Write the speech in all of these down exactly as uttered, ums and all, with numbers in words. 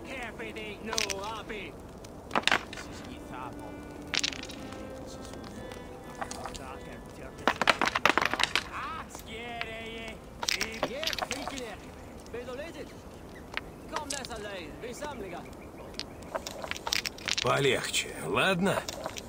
Полегче, ладно?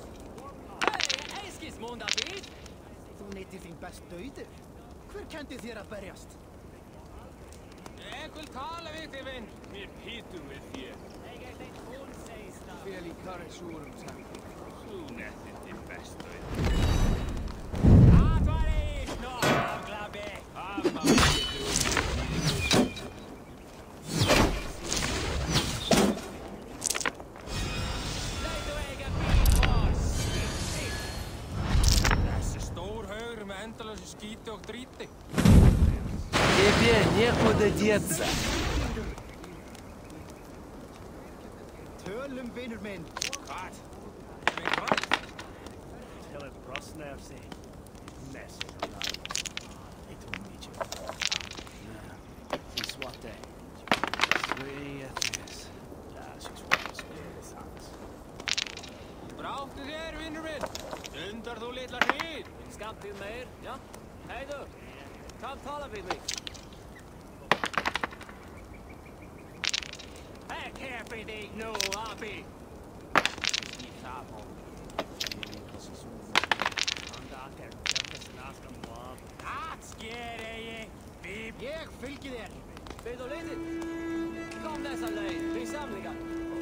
Тебе некуда деться. Braucht ihr her, Winterwind? Dünder du litla hrid! Skatt du mer? Ja? Hej du! Kom tala vid mig! Hej, kaffe dig nu, abi! Jeg fylgir þér! Við þú litið? Kom þessa leið, við samlingar!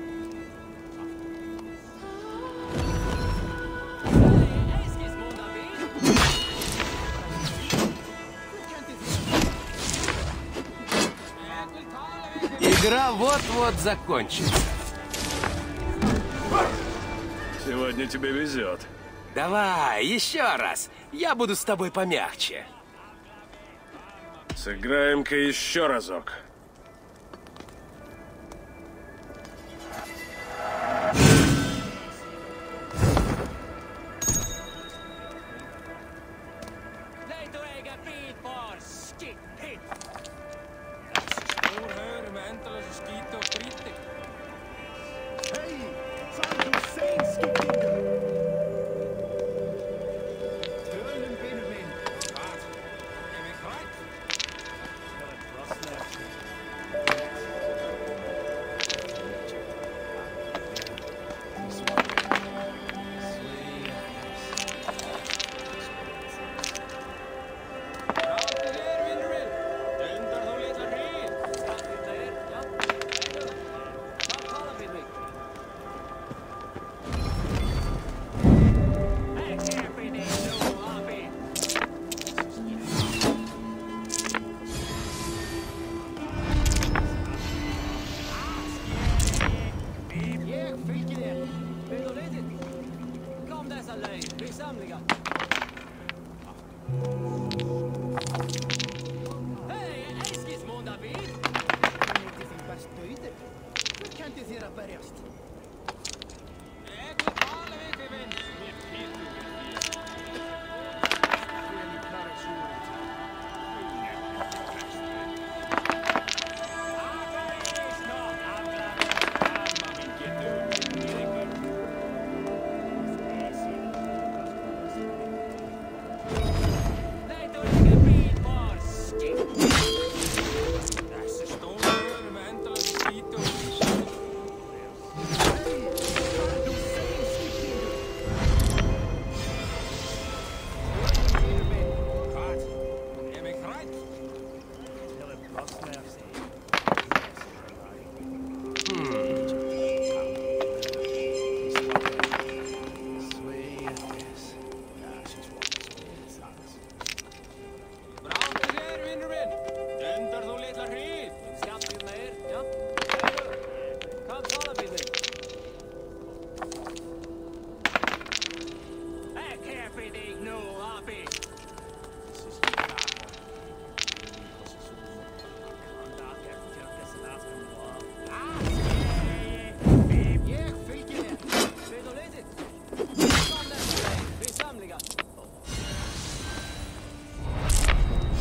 Игра вот-вот закончится. Сегодня тебе везет. Давай, еще раз. Я буду с тобой помягче. Сыграем-ка еще разок.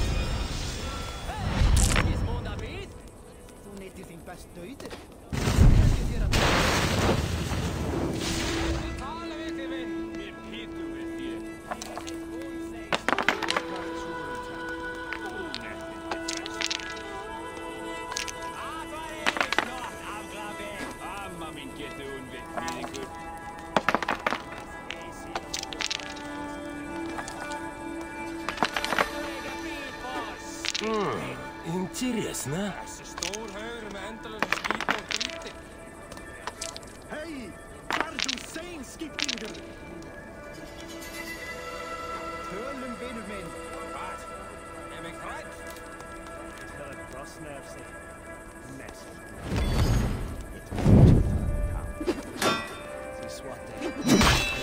Best døde. Интересно. Hej! Fardu sein, skiptinger! Tölum, vinur minn! Hvað? Ef ég hrætt? Það er brosna af sig. Mest. Því svati.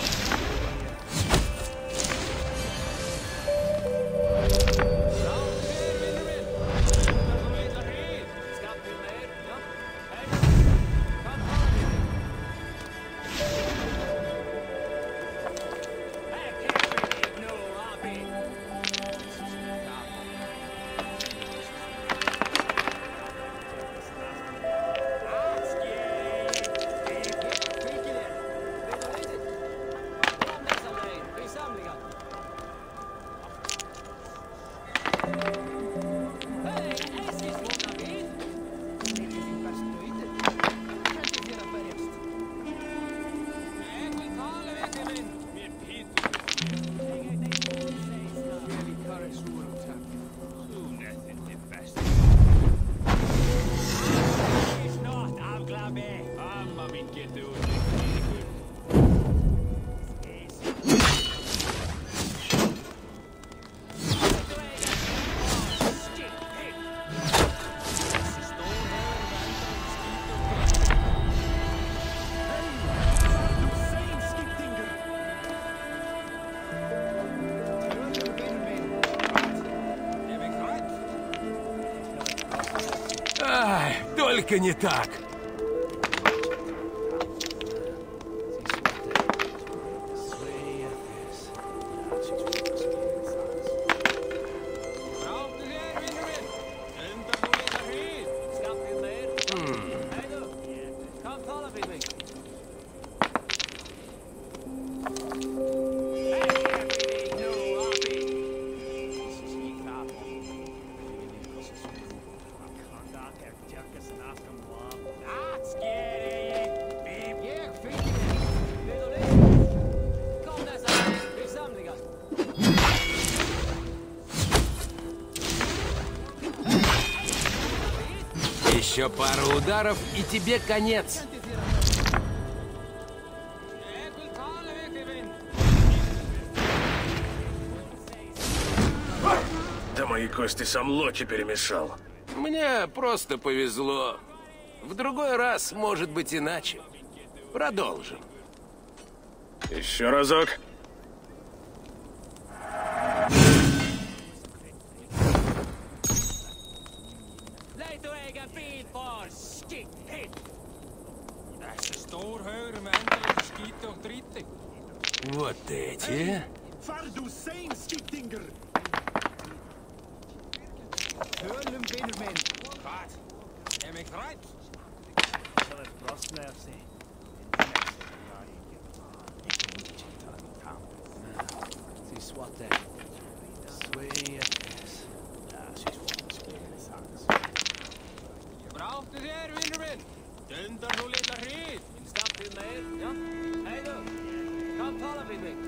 Ай, только не так. Еще пару ударов, и тебе конец. Да мои кости сам Локи перемешал. Мне просто повезло. В другой раз может быть иначе. Продолжим. Еще разок. Вот эти. Fardu sein, skiptinger! Tölum, vinur minn! Hvað? Ef ég hrætt? Það er brosna af sig. Því svati. Bráttu þér, vinur minn! Dundar þú litla hrýð! Minn skammtið meir, já? Heiðu! Kom tala við mig!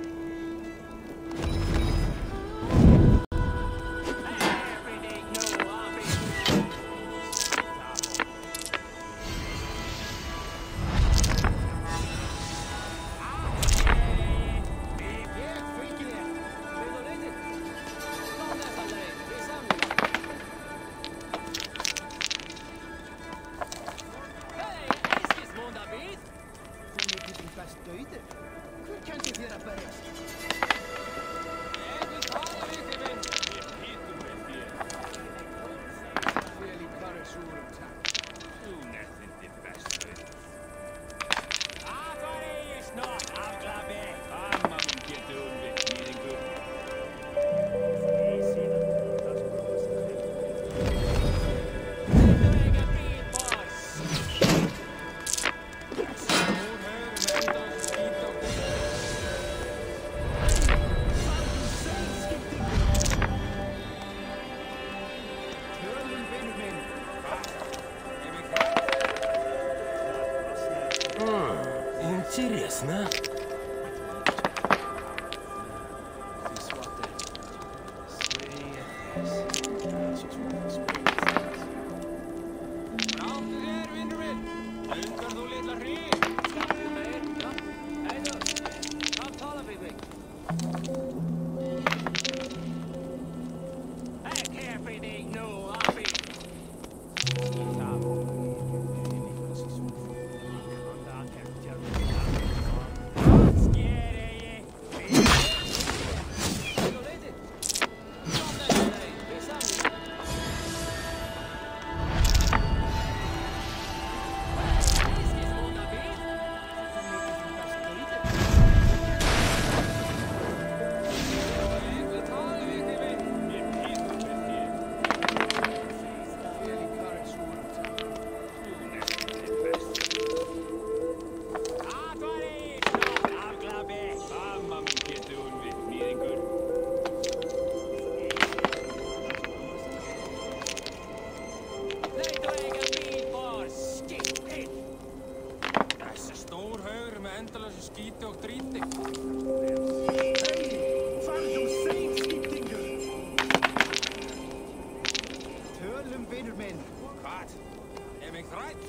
Интересно. mig rätt.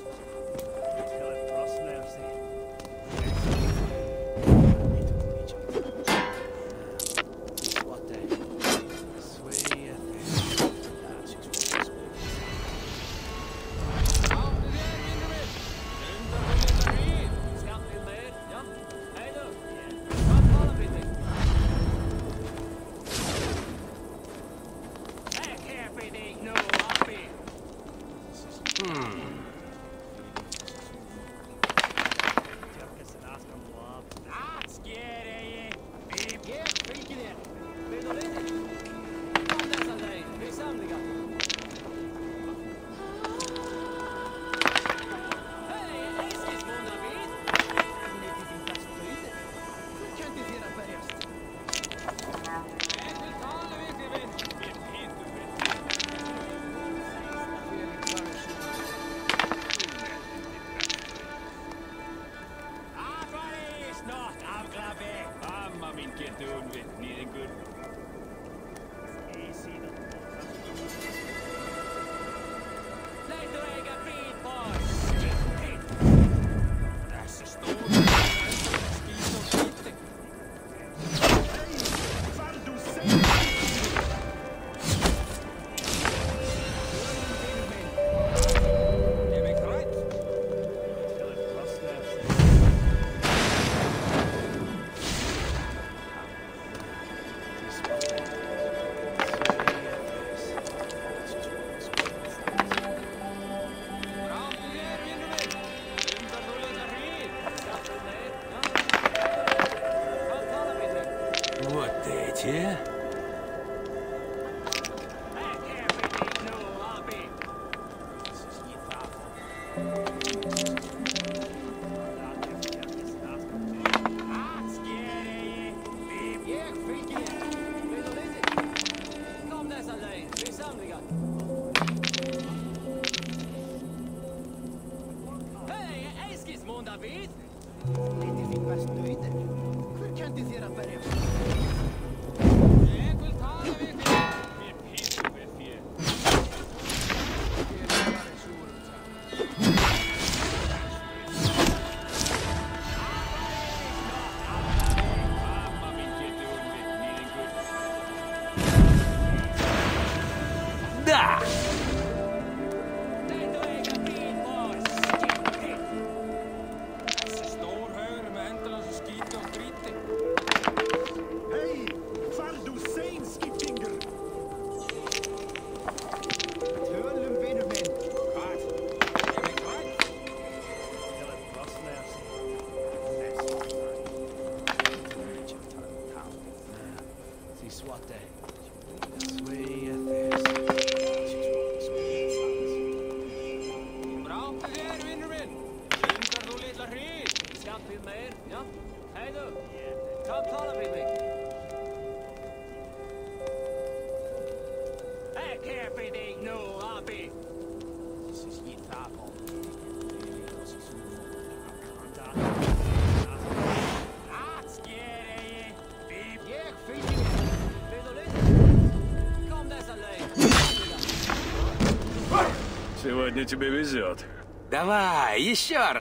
Сегодня тебе везет. Давай, еще раз.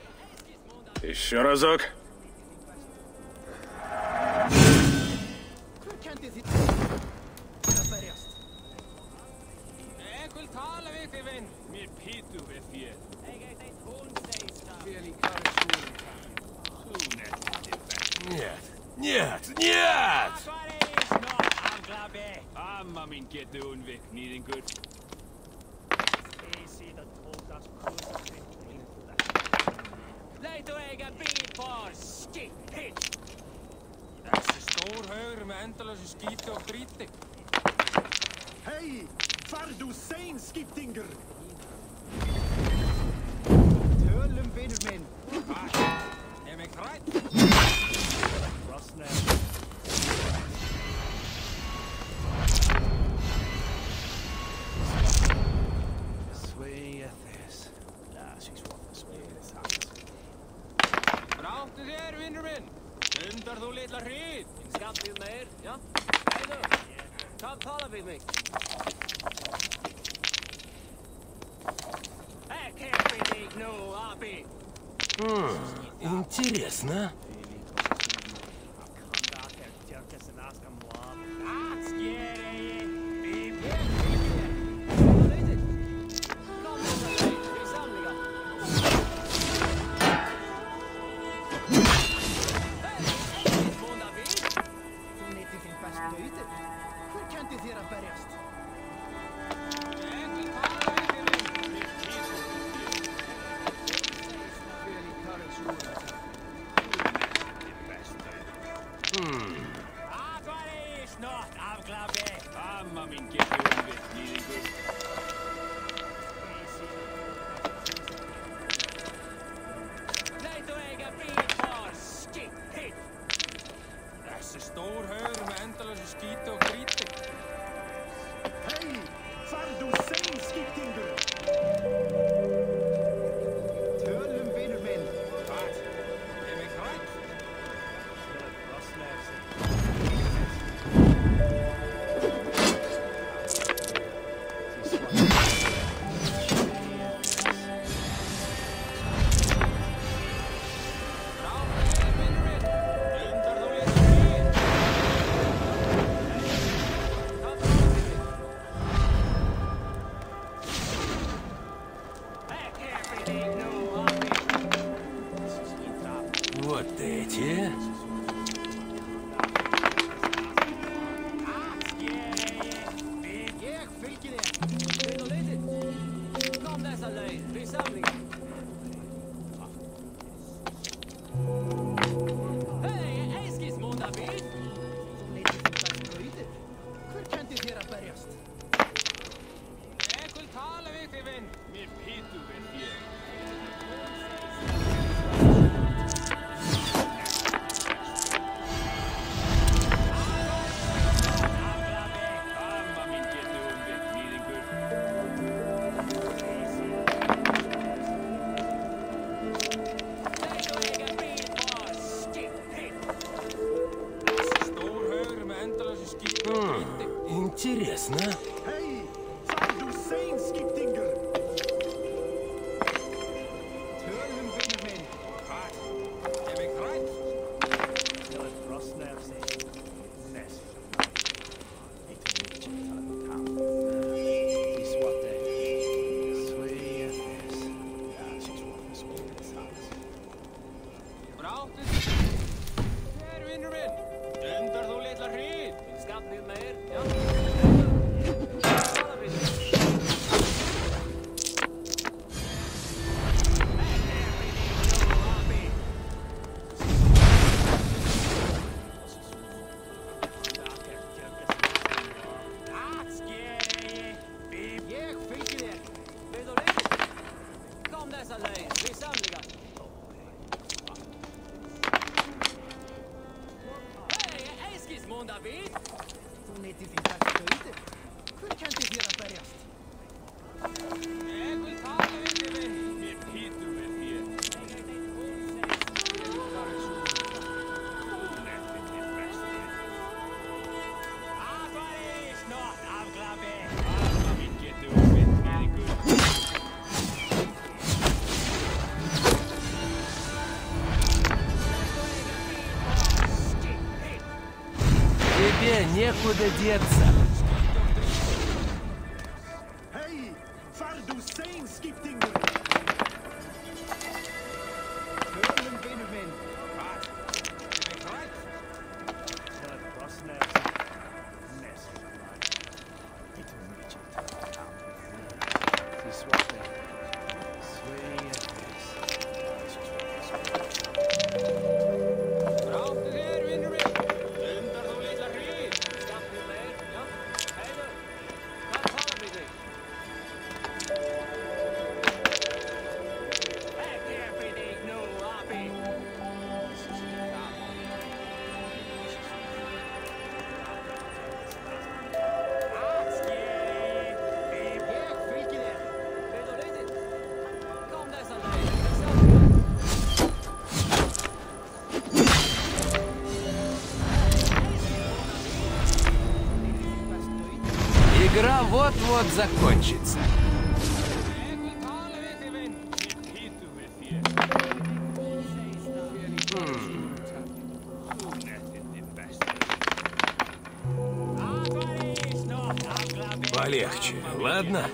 Еще разок. Нет, нет, нет! Hej! Far du sein, Skiptinger! Tölum, vinur minn! Er mig rætt. Bráttu þér, vinur minn. Undar þú litla hrýt. Skammtið meir, já. Heiðu, kom tala við mig. Ekki fyrir Хм, интересно. Hej! Far du sein, skiptinger! Tölum, vinur minn. Вот эти. Jeg fylgir þér. Kom dessa leið, við samlingar. Hei, einskis múnda bíl. Hver kendi þér að berjast? Ég vil tala við þig, vinn. Mér pítu við þér. Хм, интересно. Hej! Far du sein, skiptinger! Tölum, vinur minn. Bráttist. Hér, vinnur minn. Dundar þú litla hríð. Skapnið meir, já. Tala við þig. Ég fylgir þér. Við þú leiðir. Kom dessa leið, við samlingar. Hei, einskis múnda bíl. Þú neytir þín dags dauði. Hver kendi þér að berjast? Ég vil tala við þig, vinn. Mér pítu við þér. Тебе некуда деться. Hej! Far du sein, skiptinger! Tölum, vinur minn. Bráttið þér, vinnur minn. Dundar þú litla hríð. Skapnið meir, já. Heiðu, hvað tala við þig? Ekki er fyrir þig nú, api. Ég fylgir þér. Við þú leiðir. Kom dessa leið, við samlingar. Игра вот-вот закончится. Ég vil tala við þig, vinn. Mér pítu við þér. Ладно.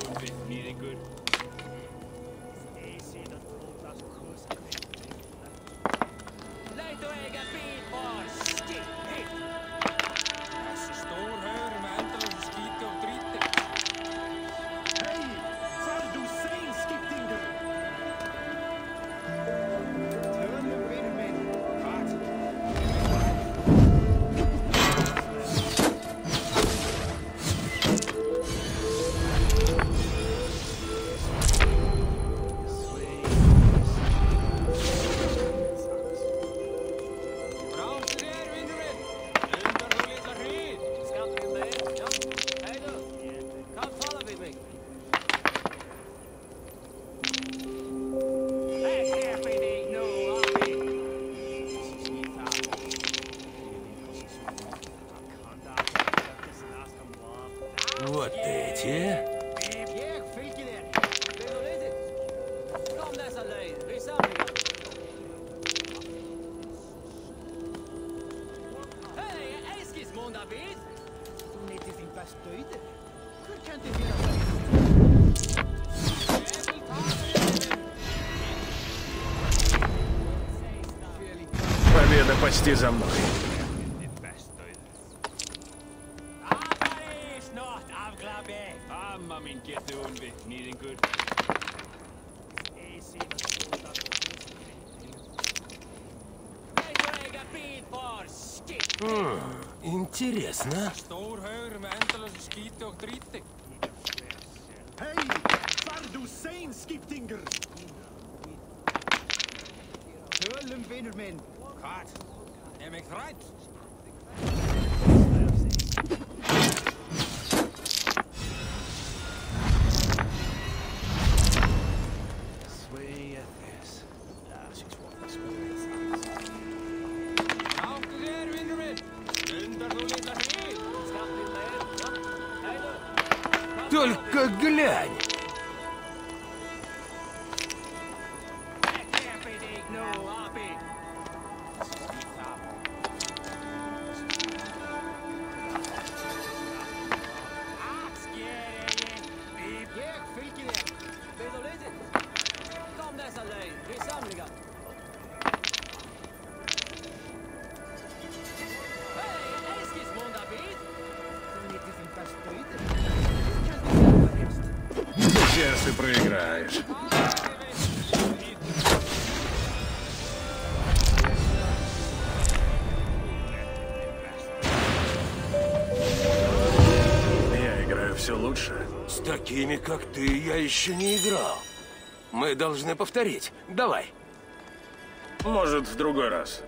Вот эти. Победа почти за мной. Хм, интересно. Hey, far du sein, Skiptinger! Tullum vinur minn! Hvað? Er mig þrætt? Только глянь. Сейчас ты проиграешь. Я играю все лучше. С такими, как ты, я еще не играл. Мы должны повторить. Давай. Может, в другой раз.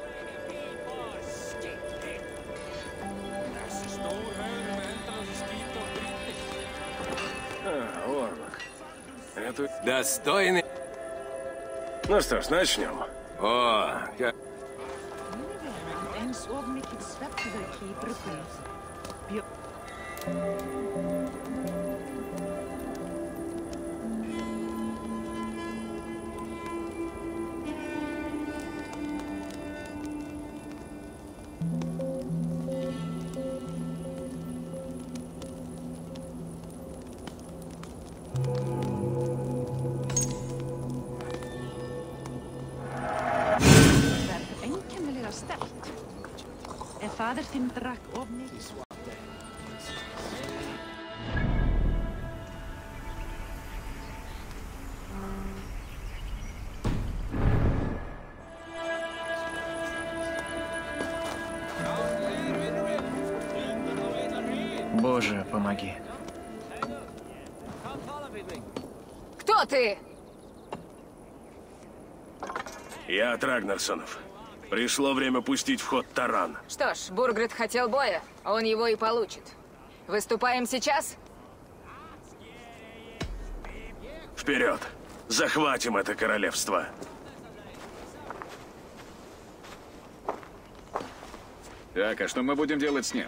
А, Орлок. Это... Достойный. Ну что ж, начнем. О, как... Eens ook met het zwetgewerk hier einkennilega sterkt. En fader þinn drakk of mikið. Боже, помоги. Кто ты? Я от Рагнарсонов. Пришло время пустить в ход таран. Что ж, Бургрид хотел боя, он его и получит. Выступаем сейчас? Вперед! Захватим это королевство! Так, а что мы будем делать с ним?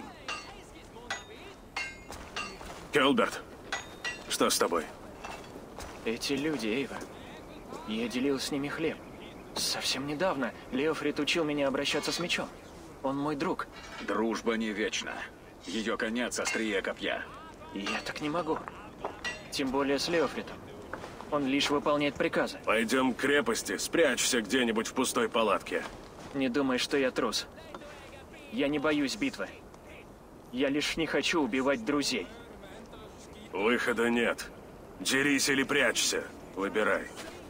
Келберт, что с тобой? Эти люди, Эйва. Я делил с ними хлеб. Совсем недавно Леофрид учил меня обращаться с мечом. Он мой друг. Дружба не вечна. Ее конец острие копья. И я так не могу. Тем более с Леофритом. Он лишь выполняет приказы. Пойдем к крепости, спрячься где-нибудь в пустой палатке. Не думай, что я трус. Я не боюсь битвы. Я лишь не хочу убивать друзей. Выхода нет. Дерись или прячься. Выбирай.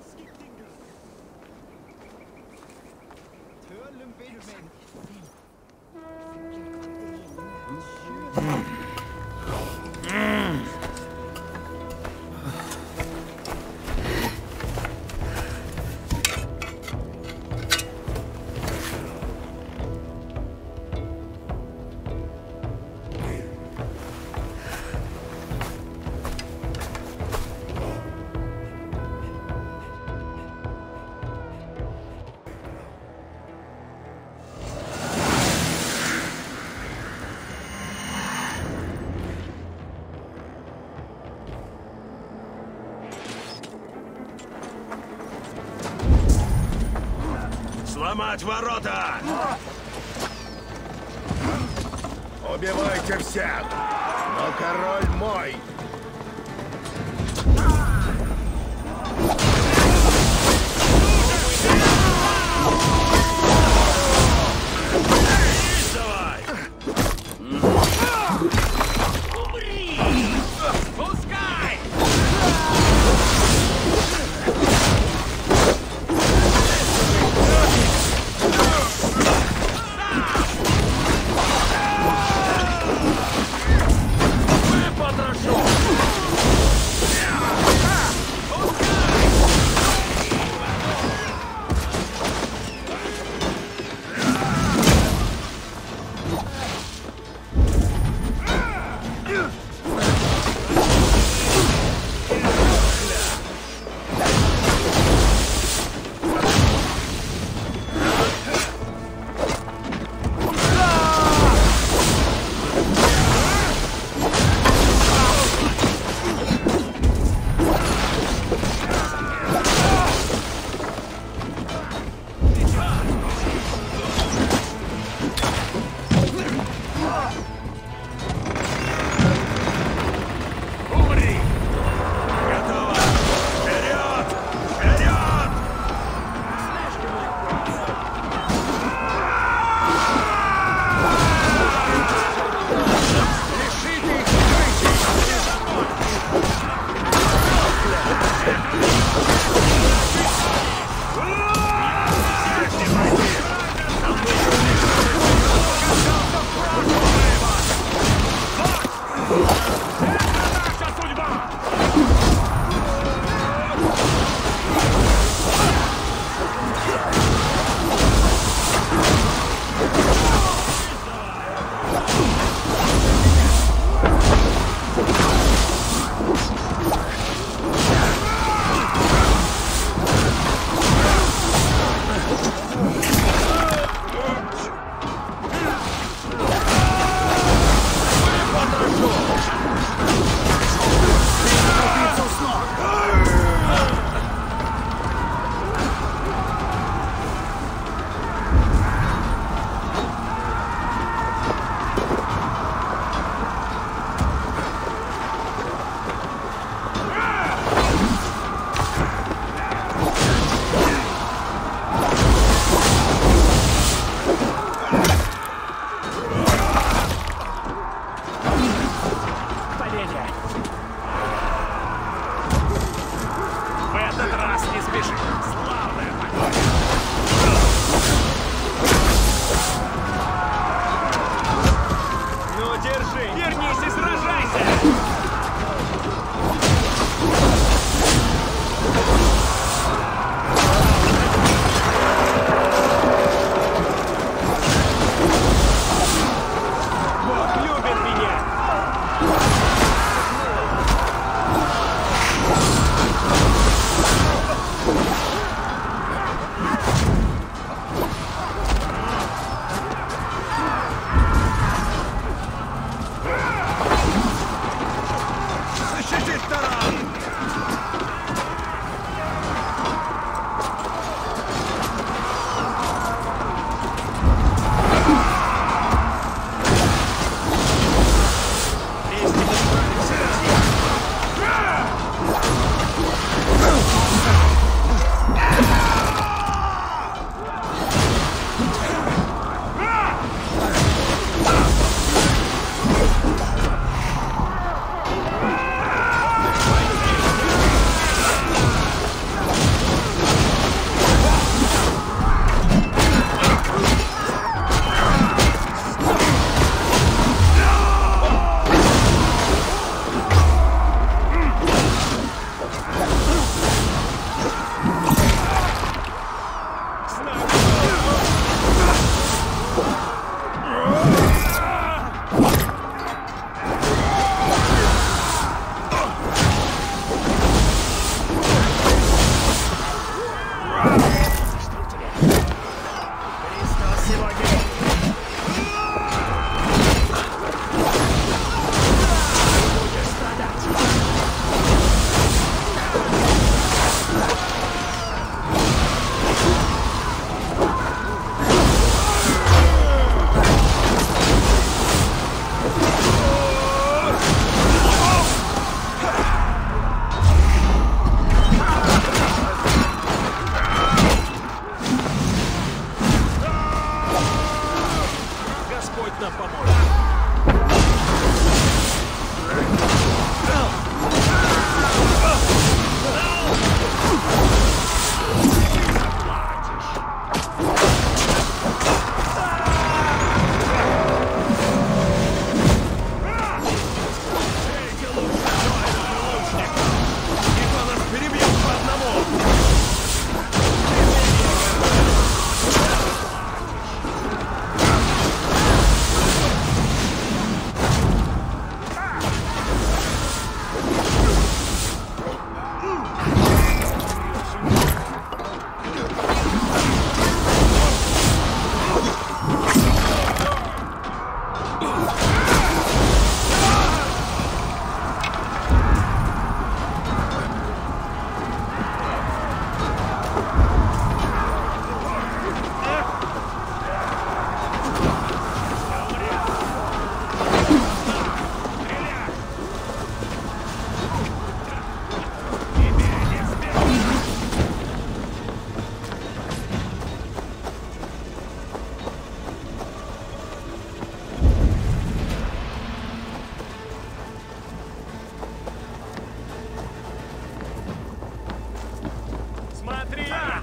Сломать ворота! Убивайте всех! Но король мой!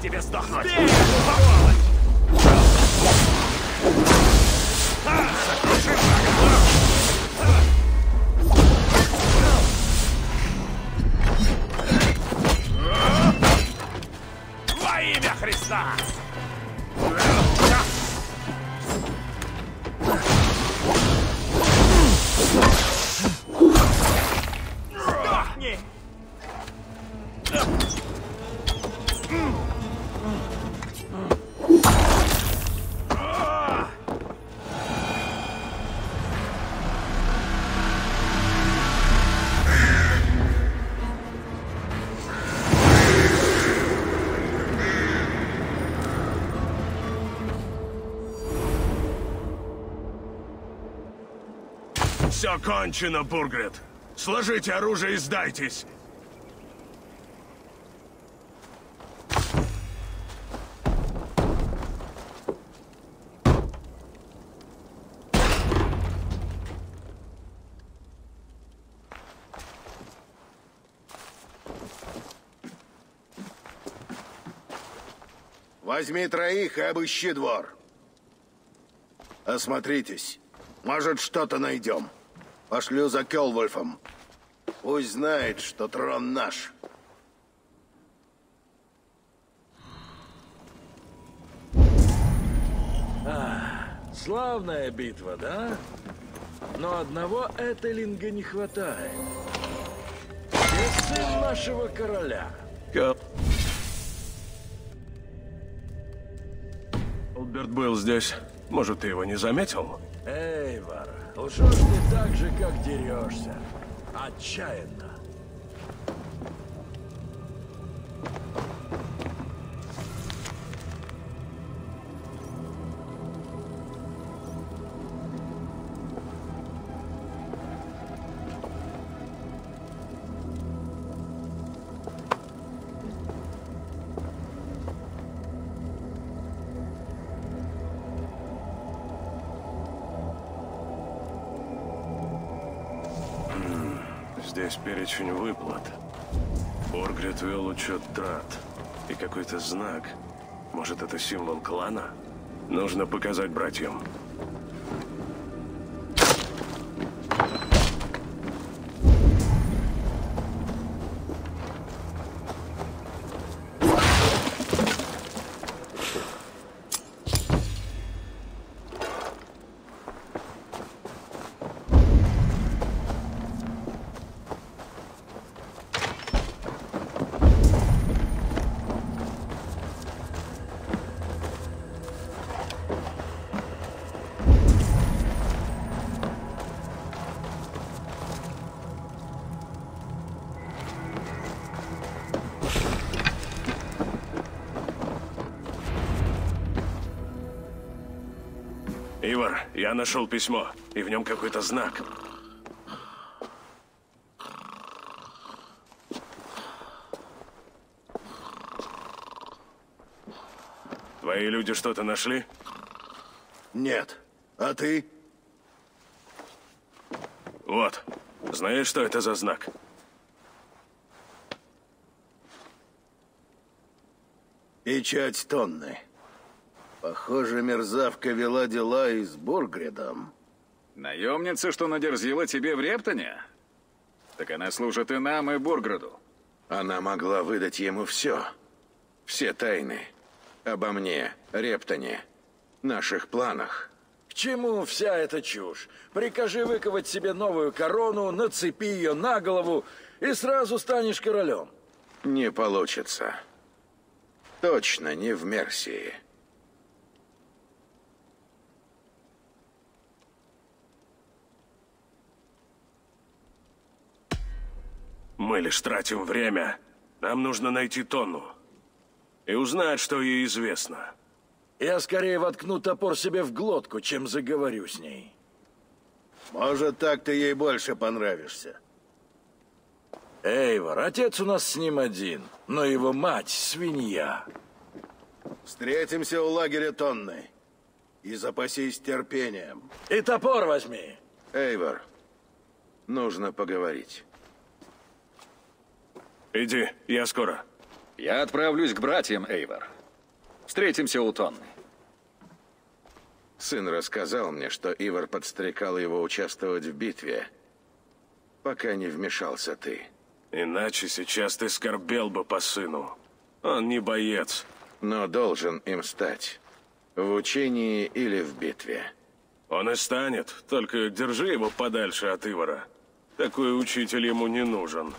тебе сдохнуть! Во имя Христа! Сдохни! Все кончено, Бургрет. Сложите оружие и сдайтесь. Возьми троих и обыщи двор. Осмотритесь. Может, что-то найдем. Пошлю за Кёлвольфом. Пусть знает, что трон наш. Славная битва, да? Но одного Этелинга не хватает. Ты сын нашего короля. Кап. Альберт был здесь. Может, ты его не заметил? Эйвор, лжешь ты так же, как дерешься. Отчаянно. Здесь перечень выплат. Бургрет вел учет трат. И какой-то знак. Может, это символ клана? Нужно показать братьям. Ивар, я нашел письмо, и в нем какой-то знак. Твои люди что-то нашли? Нет. А ты? Вот. Знаешь, что это за знак? Печать Тонны. Похоже, мерзавка вела дела и с Бургредом. Наемница, что надерзила тебе в Рептоне? Так она служит и нам, и Бургреду. Она могла выдать ему все. Все тайны. Обо мне, Рептоне, наших планах. К чему вся эта чушь? Прикажи выковать себе новую корону, нацепи ее на голову, и сразу станешь королем. Не получится. Точно не в Мерсии. Мы лишь тратим время. Нам нужно найти Тонну. И узнать, что ей известно. Я скорее воткну топор себе в глотку, чем заговорю с ней. Может, так ты ей больше понравишься. Эйвор, отец у нас с ним один, но его мать — свинья. Встретимся у лагеря Тонны. И запасись терпением. И топор возьми. Эйвор, нужно поговорить. Иди, я скоро. Я отправлюсь к братьям, Эйвор. Встретимся у Тонны. Сын рассказал мне, что Ивар подстрекал его участвовать в битве, пока не вмешался ты. Иначе сейчас ты скорбел бы по сыну. Он не боец. Но должен им стать. В учении или в битве. Он и станет, только держи его подальше от Ивара. Такой учитель ему не нужен.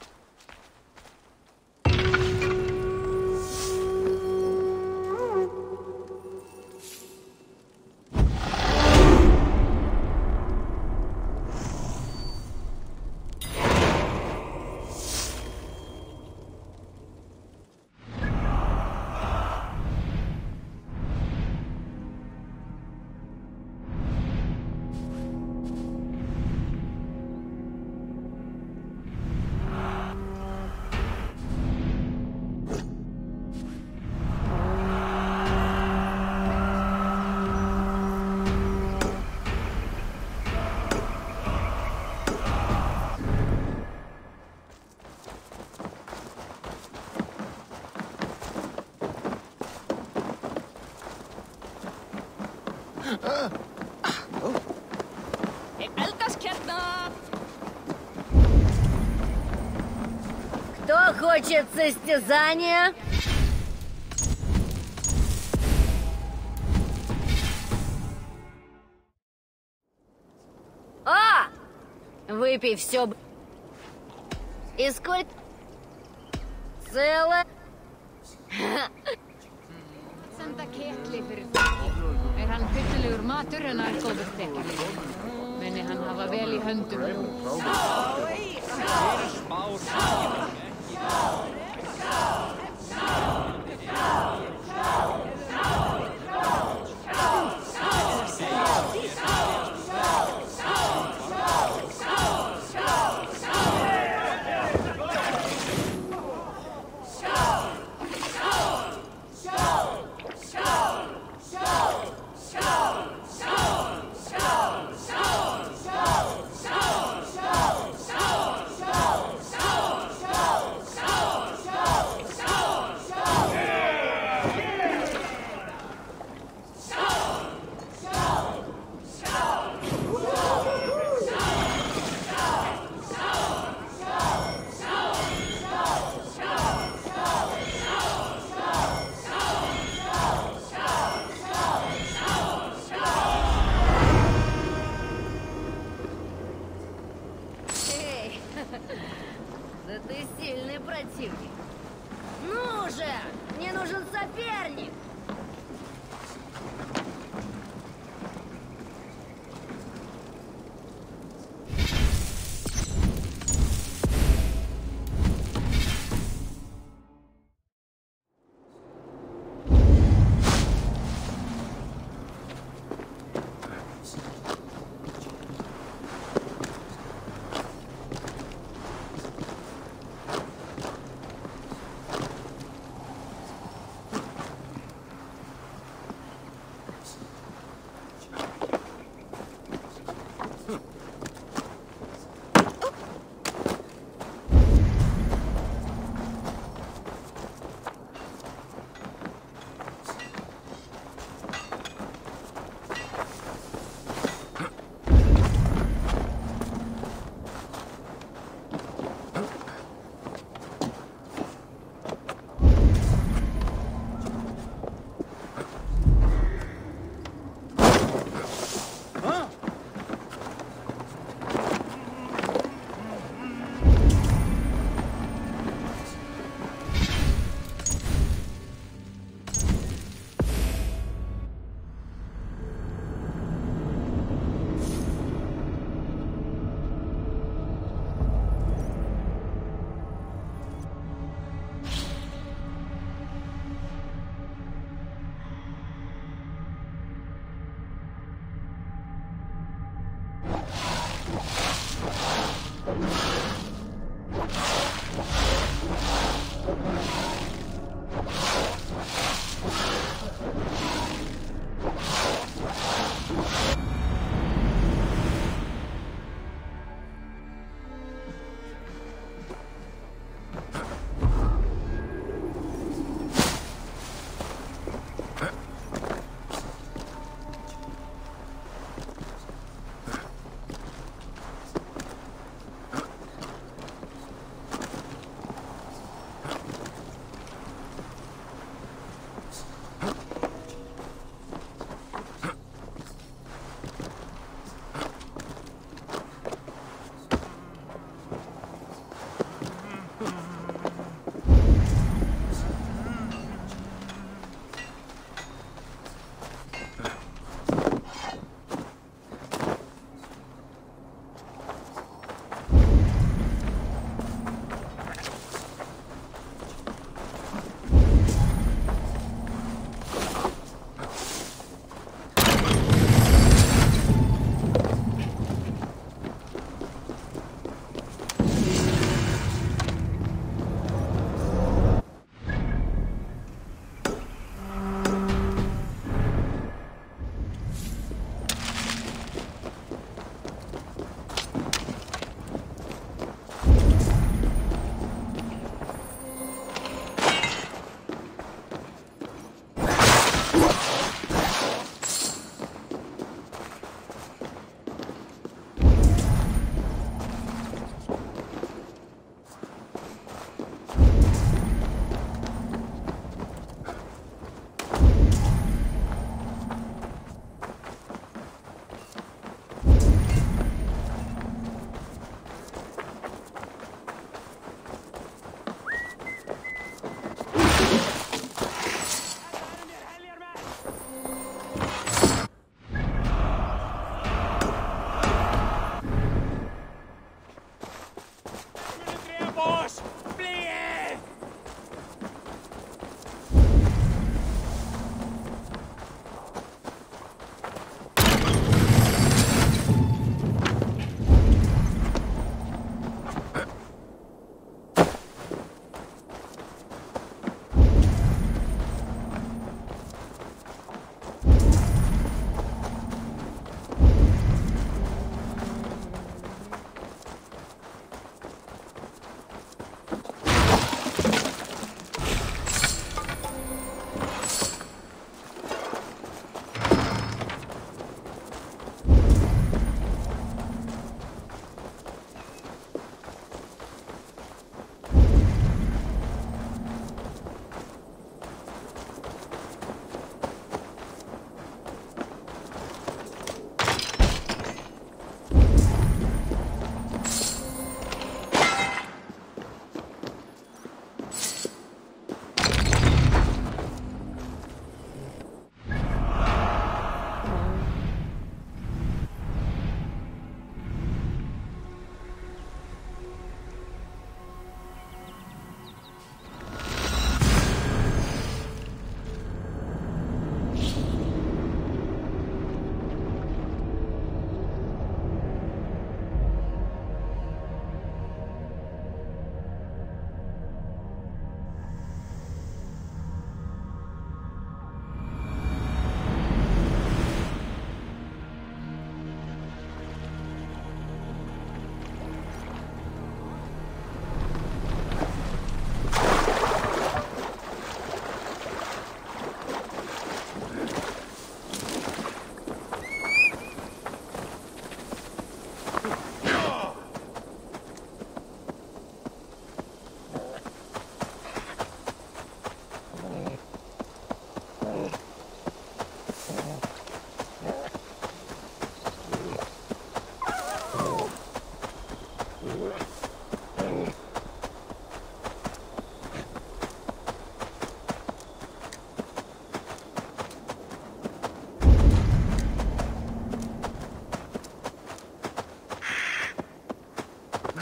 Кто хочет состязания? А! Выпей все. И сколько? Целое? Sen takia fyrir þig. Er hann fyllilegur matur en hann er góður þekki. Muni hann hafa vel í höndum.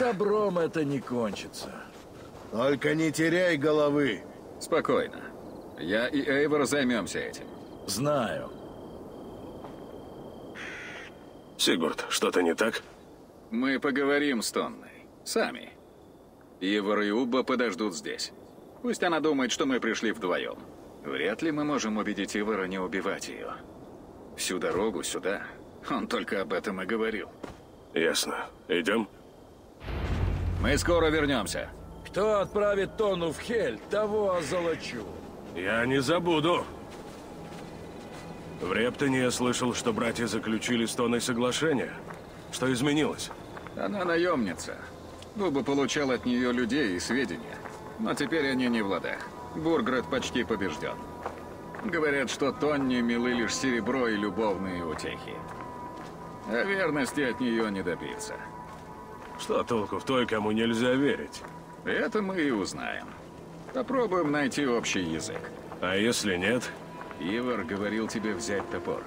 добром это не кончится. Только не теряй головы. Спокойно. Я и Эйвор займемся этим. Знаю. Сигурд, что-то не так? Мы поговорим с Тонной. Сами. Ивар и Убба подождут здесь. Пусть она думает, что мы пришли вдвоем. Вряд ли мы можем убедить Ивара не убивать ее. Всю дорогу сюда он только об этом и говорил. Ясно. Идем? Мы скоро вернемся. Кто отправит Тонну в Хель, того озолочу. Я не забуду. В Рептоне я слышал, что братья заключили с Тонной соглашение. Что изменилось? Она наемница. Буба получал от нее людей и сведения. Но теперь они не в ладах. Бургрет почти побежден. Говорят, что Тонне милы лишь серебро и любовные утехи. А верности от нее не добиться. Что толку в той, кому нельзя верить? Это мы и узнаем. Попробуем найти общий язык. А если нет? Ивар говорил тебе взять топор.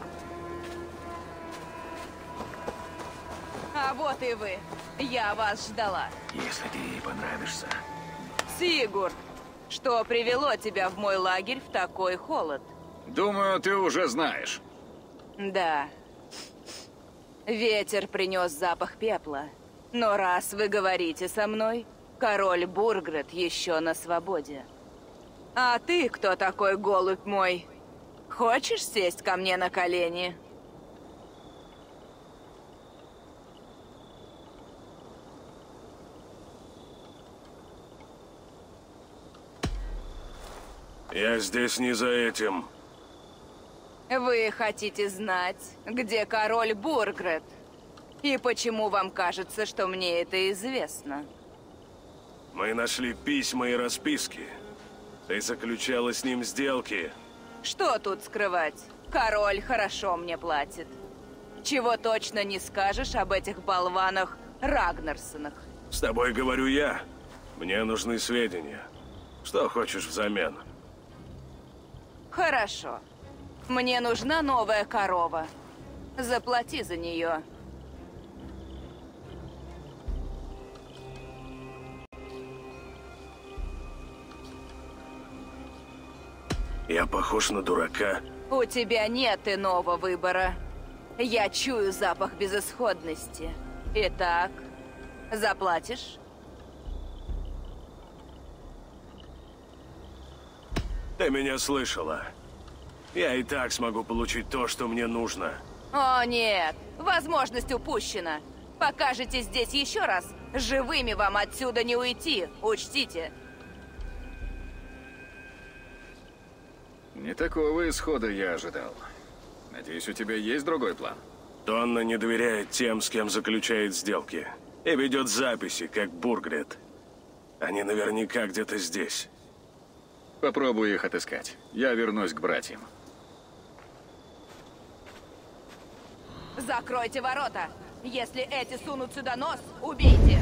А вот и вы. Я вас ждала. Если ты ей понравишься. Сигурд, что привело тебя в мой лагерь в такой холод? Думаю, ты уже знаешь. Да. Ветер принес запах пепла. Но раз вы говорите со мной, король Бургрет еще на свободе. А ты кто такой, голубь мой? Хочешь сесть ко мне на колени? Я здесь не за этим. Вы хотите знать, где король Бургрет? И почему вам кажется, что мне это известно? Мы нашли письма и расписки. Ты заключала с ним сделки. Что тут скрывать? Король хорошо мне платит. Чего точно не скажешь об этих болванах Рагнарсонах. С тобой говорю я. Мне нужны сведения. Что хочешь взамен? Хорошо. Мне нужна новая корова. Заплати за нее. Я похож на дурака? У тебя нет иного выбора. Я чую запах безысходности. Итак, заплатишь? Ты меня слышала. Я и так смогу получить то, что мне нужно. О, нет. Возможность упущена. Покажете здесь еще раз, живыми вам отсюда не уйти. Учтите. Не такого исхода я ожидал. Надеюсь, у тебя есть другой план? Тонна не доверяет тем, с кем заключает сделки. И ведет записи, как Бургрет. Они наверняка где-то здесь. Попробую их отыскать. Я вернусь к братьям. Закройте ворота. Если эти сунут сюда нос, убейте.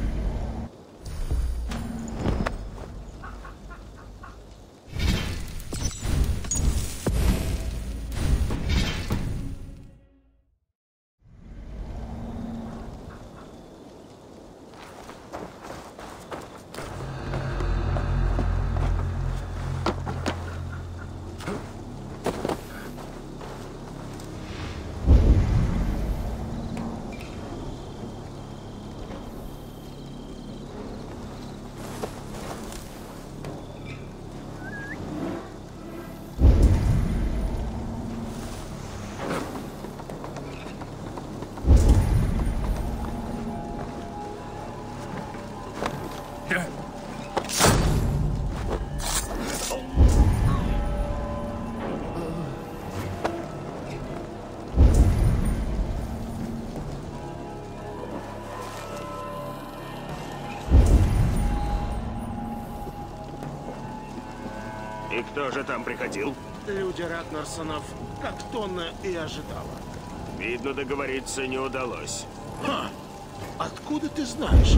И кто же там приходил? Люди Рагнарсонов, как Тонна и ожидала. Видно, договориться не удалось. Ха! Откуда ты знаешь?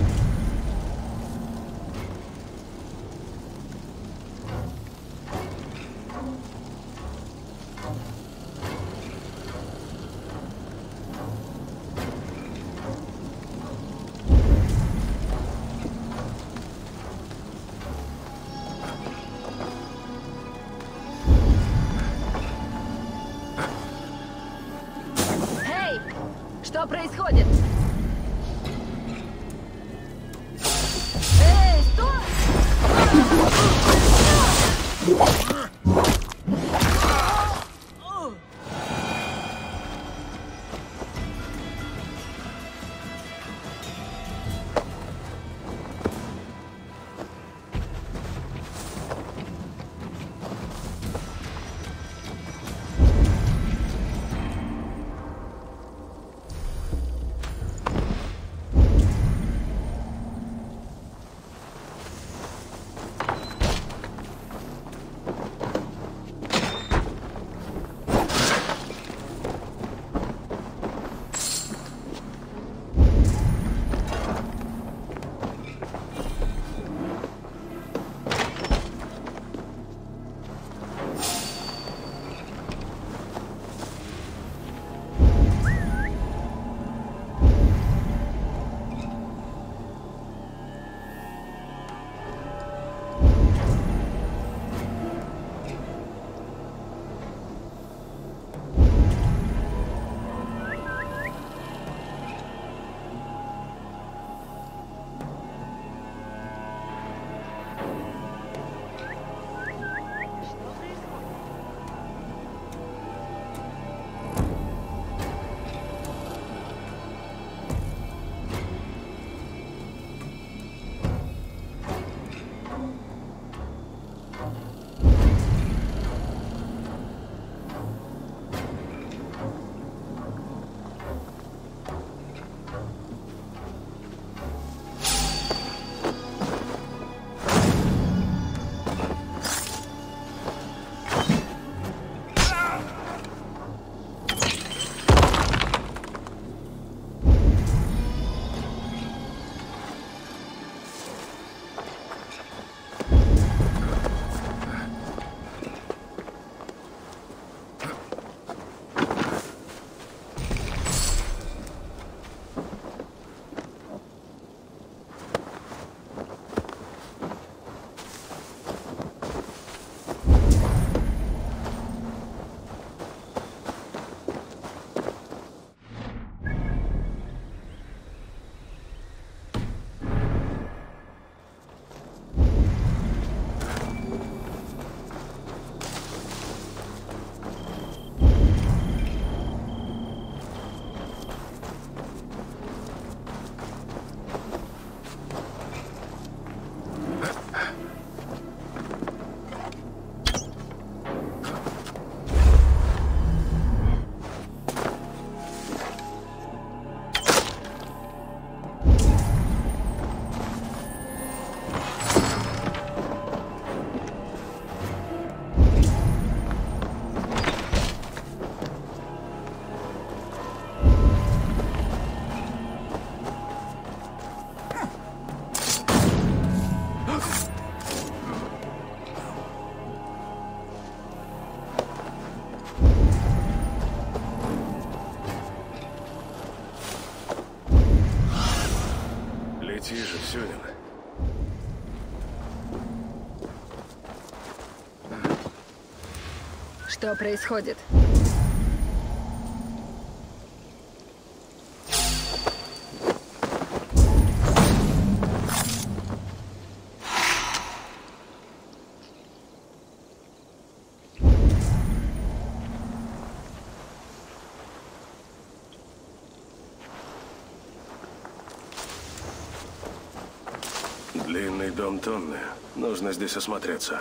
Что происходит? Эй, стой! Лети же, Сюнин. Что происходит? Длинный дом Тонны. Нужно здесь осмотреться.